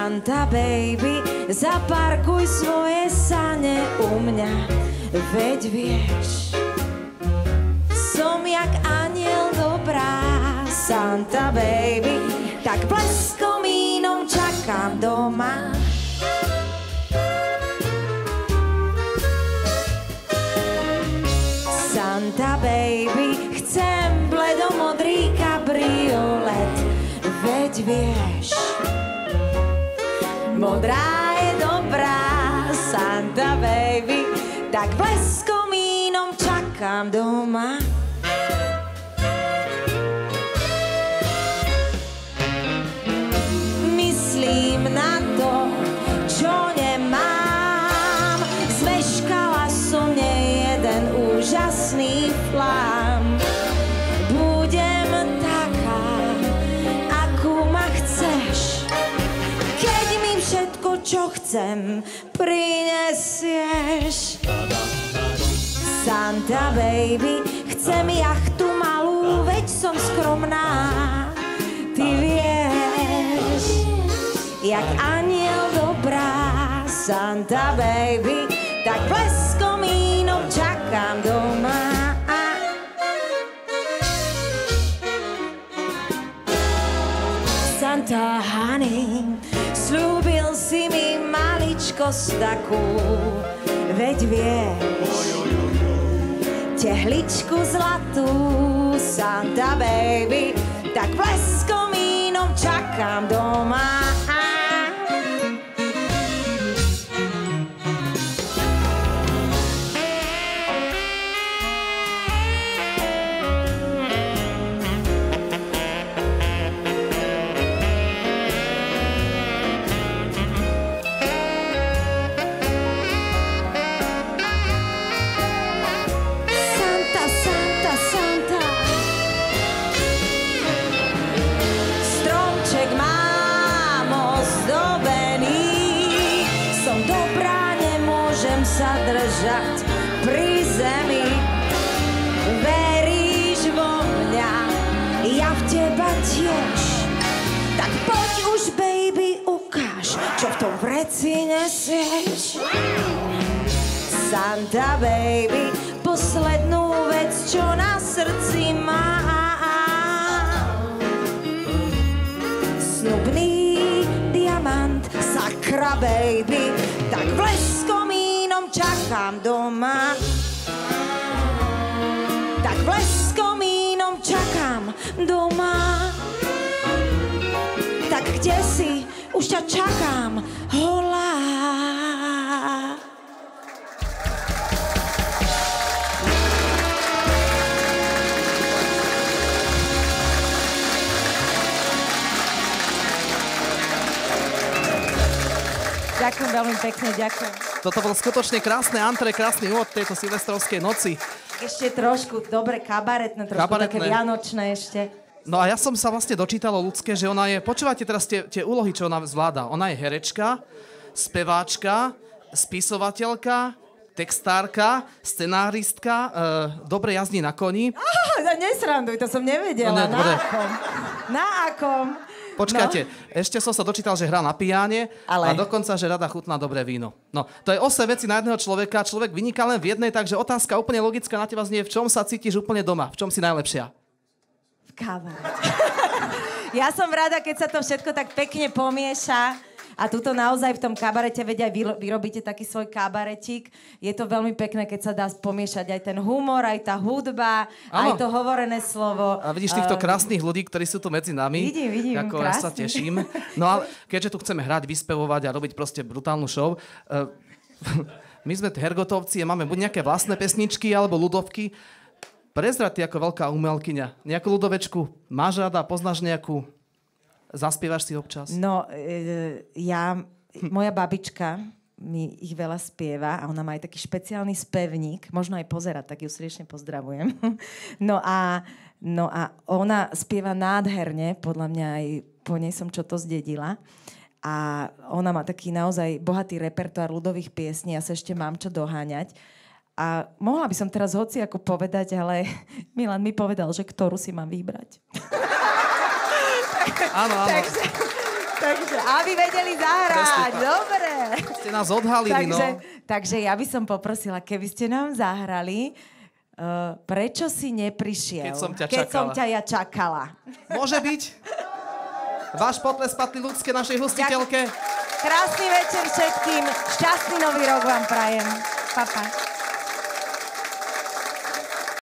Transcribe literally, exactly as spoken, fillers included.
Santa baby, zaparkuj svoje sane u mňa, veď vieš, som jak aniel dobrá. Santa baby, tak ples komínom čakám doma. Santa baby, chcem bledomodrý kabriolet, veď vieš, modrá je dobrá. Santa baby, tak ples komínom čakám doma. Myslím na to, čo nemám, zmeškala som nejeden úžasný plán. Budem taká, akú ma chceš, keď mi všetko, čo chcem, prinesieš. Santa baby, chcem jachtu malú, veď som skromná, ty vieš, jak aniel dobrá. Santa baby, tak ples komínom čakám doma. Santa honey, slúbil si mi maličkosť takú, veď vieš, tehličku zlatú. Santa baby, tak ples komínom čakám doma. Držať pri zemi, veríš vo mňa, ja v teba tiež, tak poď už baby ukáž, čo v tom vreci nesieš. Santa baby, poslednú vec, čo na srdci mám, snubný diamant, sakra baby, tak bleskom čakám doma. Tak ples komínom čakám doma. Tak kde si? Už ťa čakám holá. Ďakujem veľmi pekne, ďakujem. Toto bol skutočne krásne antre, krásny úvod tejto silvestrovskej noci. Ešte trošku, dobre, kabaretné, trošku kabaretné. Také vianočné ešte. No a ja som sa vlastne dočítal o ľudské, že ona je, počúvajte teraz tie, tie úlohy, čo ona zvláda. Ona je herečka, speváčka, spisovateľka, textárka, scenáristka, e, dobre jazdí na koni. Á, nesranduj, to som nevedela. No, ne, na akom? Na akom? Počkajte, no? Ešte som sa dočítal, že hrá na piáne. Ale... a dokonca, že rada chutná dobré víno. No, to je osem veci na jedného človeka. Človek vyniká len v jednej, takže otázka úplne logická na teba znie, v čom sa cítiš úplne doma? V čom si najlepšia? V káve. Ja som rada, keď sa to všetko tak pekne pomieša. A tuto naozaj v tom kabarete, veď aj vy, vy robíte taký svoj kabaretík. Je to veľmi pekné, keď sa dá pomiešať aj ten humor, aj tá hudba, ano. Aj to hovorené slovo. A vidíš týchto krásnych ľudí, ktorí sú tu medzi nami. Vidím, vidím, ako ja sa teším. No ale keďže tu chceme hrať, vyspevovať a robiť proste brutálnu show, uh, my sme hergotovci a máme buď nejaké vlastné pesničky alebo ľudovky. Prezrať ty ako veľká umelkyňa. Nejakú ľudovečku máš rada, poznáš nejakú? Zaspievaš si občas? No, e, ja, moja babička mi ich veľa spieva a ona má aj taký špeciálny spevník, možno aj pozerať, tak ju srdečne pozdravujem. No a, no a ona spieva nádherne, podľa mňa aj po nej som čo to zdedila. A ona má taký naozaj bohatý repertoár ľudových piesní, ja sa ešte mám čo doháňať. A mohla by som teraz hoci ako povedať, ale Milan mi povedal, že ktorú si mám vybrať. Áno, áno. Takže, Takže, aby vedeli zahrať, dobre. Ste nás odhalili, takže, no. Takže ja by som poprosila, keby ste nám zahrali, uh, prečo si neprišiel, keď som ťa keď čakala. som ťa ja čakala. Môže byť? Váš potles patrí ľudské našej hostiteľke. Krásny večer všetkým, šťastný nový rok vám prajem. Pa, pa.